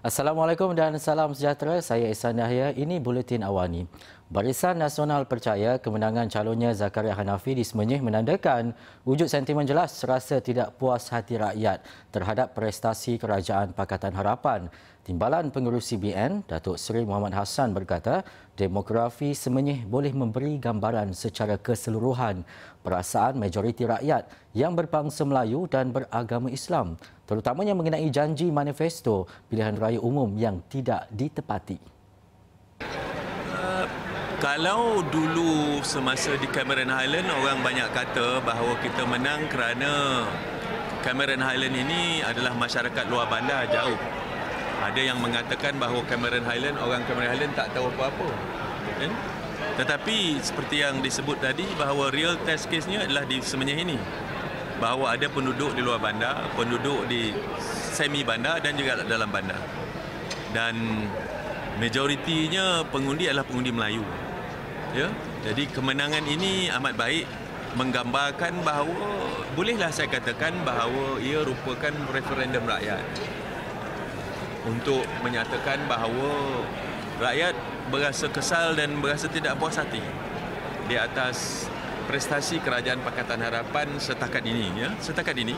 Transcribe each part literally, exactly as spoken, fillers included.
Assalamualaikum dan salam sejahtera. Saya Ihsan Yahya. Ini Buletin Awani. Barisan Nasional percaya kemenangan calonnya Zakaria Hanafi di Semenyih menandakan wujud sentimen jelas rasa tidak puas hati rakyat terhadap prestasi Kerajaan Pakatan Harapan. Timbalan Pengerusi B N, Datuk Seri Muhammad Hassan berkata, demografi Semenyih boleh memberi gambaran secara keseluruhan perasaan majoriti rakyat yang berbangsa Melayu dan beragama Islam, terutamanya mengenai janji manifesto pilihan raya umum yang tidak ditepati. Uh, kalau dulu semasa di Cameron Highland, orang banyak kata bahawa kita menang kerana Cameron Highland ini adalah masyarakat luar bandar jauh. Ada yang mengatakan bahawa Cameron Highland, orang Cameron Highland tak tahu apa-apa. Kan? Tetapi seperti yang disebut tadi, bahawa real test case-nya adalah di Semenyih ini. Bahawa ada penduduk di luar bandar, penduduk di semi bandar dan juga dalam bandar. Dan majoritinya pengundi adalah pengundi Melayu. Ya? Jadi kemenangan ini amat baik, menggambarkan bahawa, bolehlah saya katakan bahawa ia merupakan referendum rakyat. Untuk menyatakan bahawa rakyat berasa kesal dan berasa tidak puas hati di atas prestasi Kerajaan Pakatan Harapan setakat ini. Ya, setakat ini.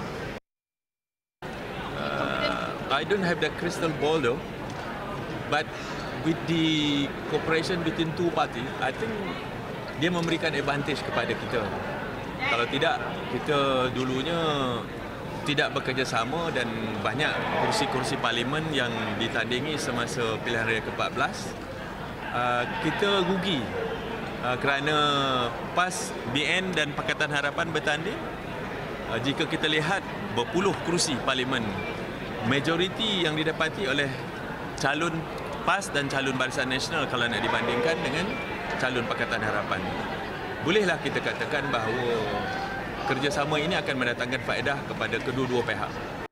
Uh, I don't have the crystal ball though, but with the cooperation between two party, I think dia memberikan advantage kepada kita. Kalau tidak, kita dulunya tidak bekerjasama dan banyak kursi-kursi parlimen yang ditandingi semasa pilihan raya ke empat belas. Uh, kita rugi uh, kerana PAS, B N dan Pakatan Harapan bertanding. Uh, jika kita lihat berpuluh kursi parlimen, majoriti yang didapati oleh calon PAS dan calon Barisan Nasional kalau nak dibandingkan dengan calon Pakatan Harapan. Bolehlah kita katakan bahawa kerjasama ini akan mendatangkan faedah kepada kedua-dua pihak.